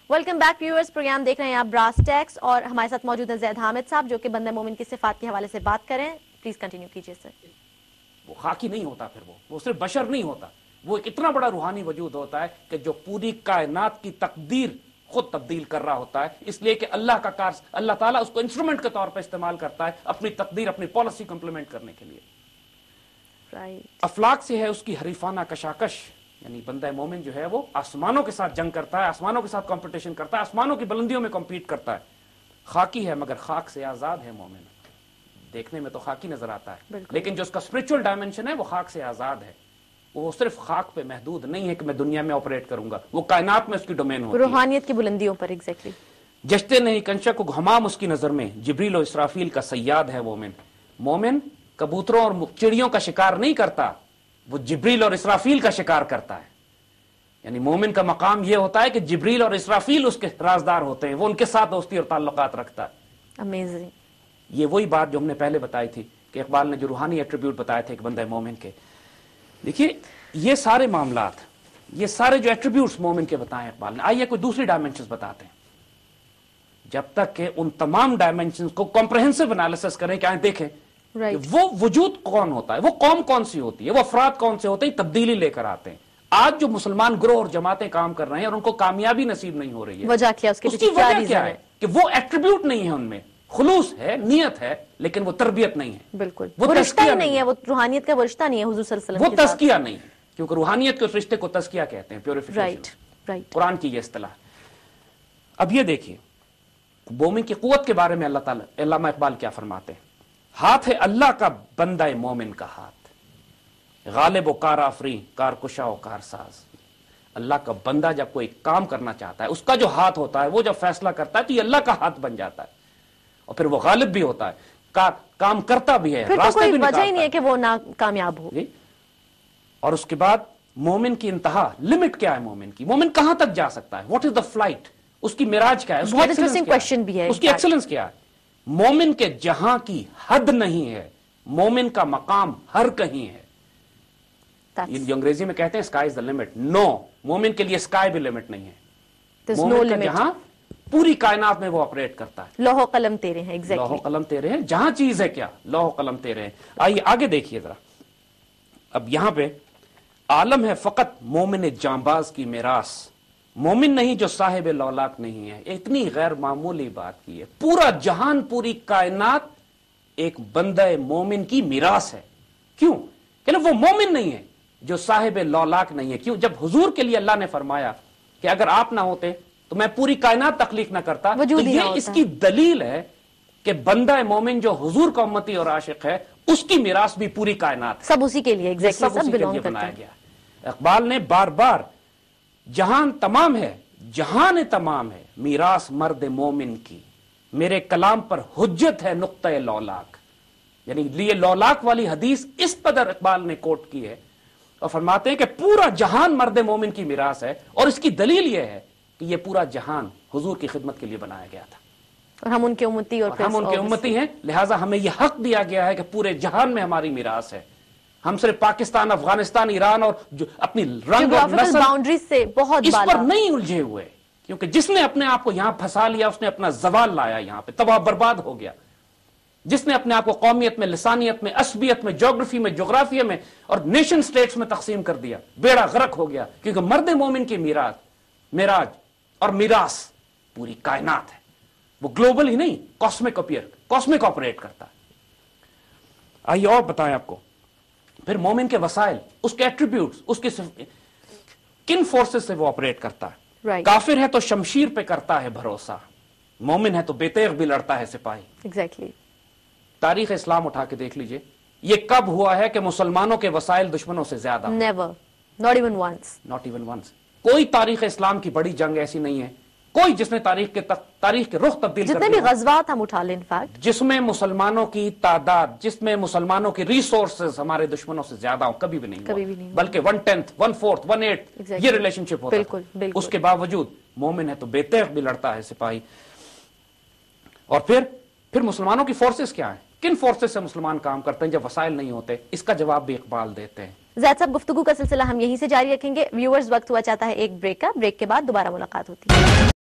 Welcome back viewers, programme دیکھ رہے ہیں آپ براس ٹیکس اور ہمارے ساتھ موجود ہیں زید حامد صاحب جو کہ بندہ مومن کی صفات کے حوالے سے بات کریں. پلیز کنٹینیو کیجیے سر. وہ خاکی نہیں ہوتا، پھر وہ صرف بشر نہیں ہوتا، وہ ایک اتنا بڑا روحانی وجود ہوتا ہے کہ جو پوری کائنات کی تقدیر خود تبدیل کر رہا ہوتا ہے، اس لیے کہ اللہ تعالیٰ اس کو انسٹرومنٹ کے طور پر استعمال کرتا ہے اپنی تقدیر، اپنی پالیسی کو امپلیمنٹ کرنے کے لیے. افلاک سے ہے اس کی حریفانہ کشاکش، یعنی بندہ مومن جو ہے وہ آسمانوں کے ساتھ جنگ کرتا ہے، آسمانوں کے ساتھ کمپٹیشن کرتا ہے، آسمانوں کی بلندیوں میں کمپیٹ کرتا ہے. خاکی ہے مگر خاک سے آزاد ہے مومن. دیکھنے میں تو خاکی نظر آتا ہے لیکن جو اس کا اسپرچول ڈائمنشن ہے وہ خاک سے آزاد ہے. وہ صرف خاک پہ محدود نہیں ہے کہ میں دنیا میں آپریٹ کروں گا، وہ کائنات میں اس کی ڈومین ہوتی ہے، روحانیت کی بلندیوں پر. ایگزیکٹلی. جشتے نہیں کنشا کو گھمام اس کی نظر میں، جبریل و اسرافیل کا صیاد ہے مومن. مومن کبوتروں اور چڑیوں کا شکار نہیں کرتا، وہ جبریل اور اسرافیل کا شکار کرتا ہے. یعنی مومن کا مقام یہ ہوتا ہے کہ جبریل اور اسرافیل اس کے رازدار ہوتے ہیں، وہ ان کے ساتھ دوستی اور تعلقات رکھتا ہے. امیزنگ. یہ وہی بات جو ہم نے پہلے بتائی تھی کہ اقبال نے جو روحانی ایٹریبیوٹ بتائے تھے کہ بندہ مومن کے. دیکھیے یہ سارے معاملات، یہ سارے جو ایٹریبیوٹس مومن کے بتائے اقبال نے، آئیے کوئی دوسری ڈائمنشنز بتاتے ہیں. جب تک کہ ان تمام ڈائمنشنز کو کمپریہنسو انالیسس کہ آئیں دیکھیں وہ وجود کون ہوتا ہے، وہ قوم کون سی ہوتی ہے، وہ افراد کون سے ہوتے ہیں، تبدیلی لے کر آتے ہیں. آج جو مسلمان گروہ اور جماعتیں کام کر رہے ہیں اور ان کو کامیابی نصیب نہیں ہو رہی ہے، وجہ کیا؟ اس کی وجہ کیا ہے کہ وہ ایٹریبیوٹ نہیں ہے، ان میں خلوص ہے، نیت ہے، لیکن وہ تربیت نہیں ہے. بالکل وہ رشتہ ہی نہیں ہے، وہ روحانیت کا وہ رشتہ نہیں ہے حضور صلی اللہ علیہ وسلم، وہ تزکیہ نہیں ہے، کیونکہ روحانیت کے اس رشتے کو تزکیہ کہتے ہیں، پیوریفیکیشن. قرآن کی یہ اصطلاح. اب یہ دیکھیے مومن کی قوت کے بارے میں اللہ تعالی علامہ اقبال کیا فرماتے ہیں. ہاتھ ہے اللہ کا بندہ مومن کا ہاتھ، غالب و کار آفریں، کار کشا و کار ساز. اللہ کا بندہ جب کوئی کام کرنا چاہتا ہے، اس کا جو ہاتھ ہوتا ہے، وہ جب فیصلہ کرتا ہے تو یہ اللہ کا ہاتھ بن جاتا ہے، اور پھر وہ غالب بھی ہوتا ہے، کام کرتا بھی ہے، راستے بھی وجہ ہی نہیں ہے کہ وہ ناکامیاب ہو. اور اس کے بعد مومن کی انتہا، لمٹ کیا ہے مومن کی؟ مومن کہاں تک جا سکتا ہے؟ What is the flight? اس کی معراج کیا ہے؟ بہت انٹرسٹنگ کوسچن بھی ہے. اس کی ایکسلنس کیا ہے؟ مومن کے جہاں کی حد نہیں ہے، مومن کا مقام ہر کہیں ہے. جو انگریزی میں کہتے ہیں اسکائی از دا لمٹ. نو، مومن کے لیے اسکائی بھی لمٹ نہیں ہے. مومن کا جہاں پوری کائنات میں وہ آپریٹ کرتا ہے. لوح و قلم تیرے ہیں. ایگزیکٹلی. لوح و قلم تیرے ہیں، جہاں چیز ہے کیا، لوح و قلم تیرے ہیں. آئیے آگے دیکھیے ذرا. اب یہاں پہ عالم ہے فقط مومن جانباز کی میراث، مومن نہیں جو صاحب لولاک نہیں ہے. اتنی غیر معمولی بات کی ہے. پورا جہان، پوری کائنات ایک بندہ مومن کی میراث ہے. کیوں؟ کہ وہ مومن نہیں ہے جو صاحب لولاک نہیں ہے. کیوں؟ جب حضور کے لیے اللہ نے فرمایا کہ اگر آپ نہ ہوتے تو میں پوری کائنات تخلیق نہ کرتا، تو یہ اس کی دلیل ہے کہ بندہ مومن جو حضور کا امتی اور عاشق ہے، اس کی میراث بھی پوری کائنات ہے. سب اسی کے لیے. سب اسی کے لیے بنایا گیا. اقبال نے بار بار جہان تمام ہے، جہان تمام ہے، میراث مرد مومن کی، میرے کلام پر حجت ہے نقطہ لولاک. یعنی یہ لولاک والی حدیث اس قدر اقبال نے کوٹ کی ہے اور فرماتے ہیں کہ پورا جہان مرد مومن کی میراث ہے، اور اس کی دلیل یہ ہے کہ یہ پورا جہان حضور کی خدمت کے لیے بنایا گیا تھا، اور ہم ان کے امتی اور ہم ان کے امتی ہیں. لہٰذا ہمیں یہ حق دیا گیا ہے کہ پورے جہان میں ہماری میراث ہے. ہم صرف پاکستان، افغانستان، ایران اور جو اپنی رنگ اور نسل باؤنڈریز سے بہت اس پر نہیں الجھے ہوئے، کیونکہ جس نے اپنے آپ کو یہاں پھنسا لیا اس نے اپنا زوال لایا، یہاں پہ تباہ برباد ہو گیا. جس نے اپنے آپ کو قومیت میں، لسانیت میں، عصبیت میں، جغرافی میں، جغرافیہ میں اور نیشن سٹیٹس میں تقسیم کر دیا، بیڑا غرق ہو گیا. کیونکہ مرد مومن کی معراج اور میراث پوری کائنات ہے. وہ گلوبل ہی نہیں، کاسمک آپریٹ کرتا ہے. آئیے اور بتائیں آپ کو. پھر مومن کے وسائل، اس کے ایٹریبیوٹس، اس کے کن فورسز سے وہ آپریٹ کرتا ہے. کافر ہے تو شمشیر پہ کرتا ہے بھروسہ، مومن ہے تو بے تیغ بھی لڑتا ہے سپاہی. ایگزیکٹلی. تاریخ اسلام اٹھا کے دیکھ لیجئے، یہ کب ہوا ہے کہ مسلمانوں کے وسائل دشمنوں سے زیادہ؟ نیور. Not even once. کوئی تاریخ اسلام کی بڑی جنگ ایسی نہیں ہے، کوئی جس نے تاریخ کے رخ تبدیل کر دیا. جتنے بھی غزوات ہم اٹھا لیں انفیکٹ، جس میں مسلمانوں کی تعداد، جس میں مسلمانوں کی ریسورسز ہمارے دشمنوں سے زیادہ ہوں، کبھی بھی نہیں، بلکہ 1/10 1/4 1/8 یہ ریلیشن شپ ہوتا ہے. اس کے باوجود مومن ہے تو بے تیغ بھی لڑتا ہے سپاہی. اور پھر مسلمانوں کی فورسز کیا ہیں؟ کن فورسز سے مسلمان کام کرتے ہیں جب وسائل نہیں ہوتے؟ اس کا جواب بھی اقبال دیتے ہیں. زید صاحب گفتگو کا سلسلہ ہم یہیں سے جاری رکھیں گے. ویورز، وقت ہوا چاہتا ہے ایک بریک کا. بریک کے بعد دوبارہ ملاقات ہوتی ہے.